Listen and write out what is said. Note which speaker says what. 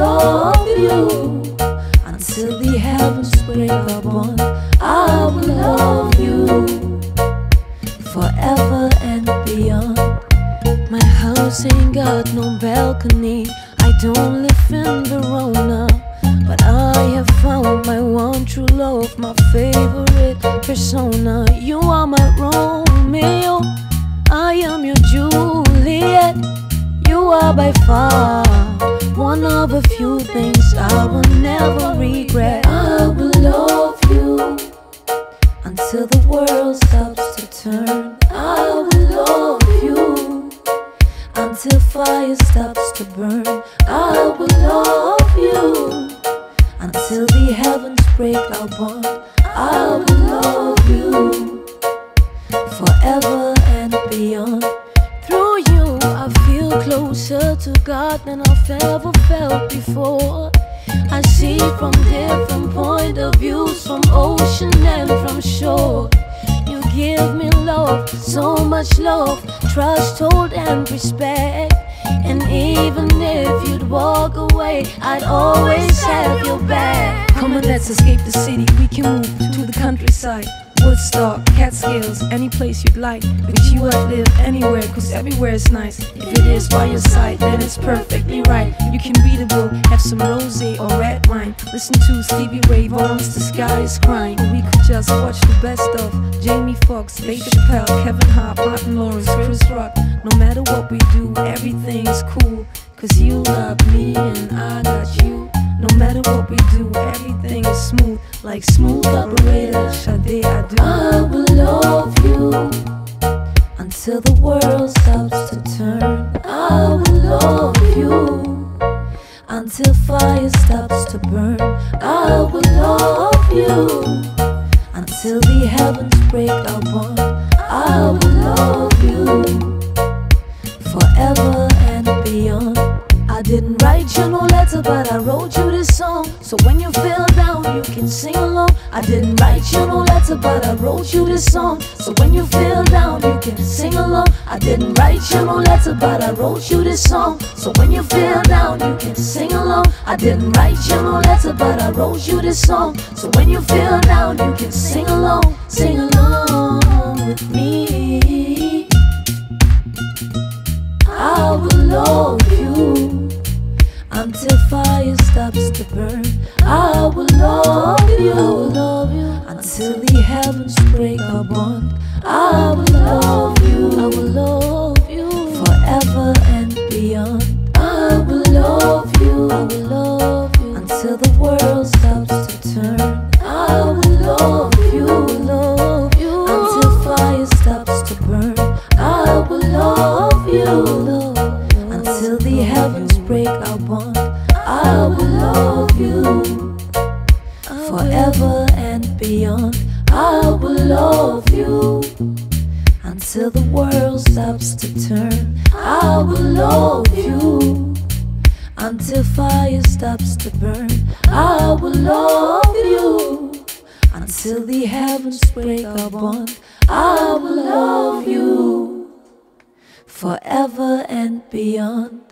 Speaker 1: love you until the heavens break our bond. I will love you forever and beyond. My house ain't got no balcony, I don't live in Verona, but I have found my one true love, my favorite persona. You are my Romeo, I am your Juliet. You are by far one of a few things I will never regret. I will love you until the world stops to turn. I will love you until fire stops to burn. I will love you until the heavens break our bond. I will love you forever and beyond. Through you I feel closer to God than I've ever felt before. I see from different point of views, from ocean and from shore. You give me love, so much love, trust, hold and respect. And even if you'd walk away, I'd always have your back. Come on, let's escape the city, we can move to the countryside. Woodstock, Catskills, any place you'd like. With you I'd live anywhere, cause everywhere is nice. If it is by your side, then it's perfectly right. You can read a book, have some rosé or red wine, listen to Stevie Ray Vaughan's The Sky is Crying. Or we could just watch the best of Jamie Foxx, Dave Chappelle, Kevin Hart, Martin Lawrence, Chris Rock. No matter what we do, everything is cool, cause you got me and I got you. No matter what we do, everything is smooth, like smooth operator Sade Adu. I will love you until the world stops to turn. I will love you until fire stops to burn. I will love you until the heavens break our bond. I will love you forever and beyond. I didn't write you no letter, but I wrote you this song, so when you feel down you can sing along. I didn't write you no letter, but I wrote you this song, so when you feel down you can sing along. I didn't write you no letter, but I wrote you this song, so when you feel down you can sing along. I didn't write you no letter, but I wrote you this song, so when you feel down you can sing along. Sing along with me. I will love you until fire stops to burn. I will love you until the heavens break our bond. I will love you forever and beyond. I will love you until the world stops to turn. I will love you until fire stops to burn. I will love you until the heavens break our bond. I will love you forever and beyond. I will love you until the world stops to turn. I will love you until fire stops to burn. I will love you until the heavens break our bond. I will love you forever and beyond.